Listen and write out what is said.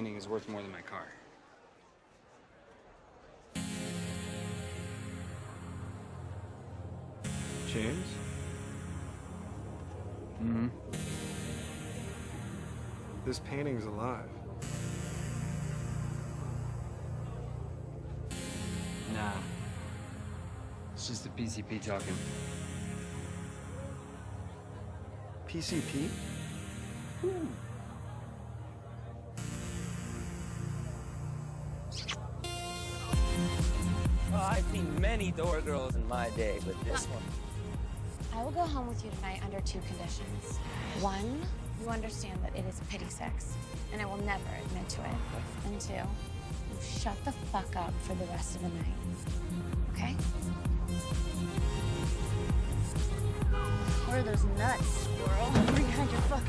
painting is worth more than my car. James? Mm-hmm. This painting's alive. Nah. It's just the PCP talking. PCP? Oh, I've seen many door girls in my day, but this one... I will go home with you tonight under 2 conditions. 1, you understand that it is pity sex, and I will never admit to it. And 2, you shut the fuck up for the rest of the night. Okay? What are those nuts, squirrel? Behind your foot.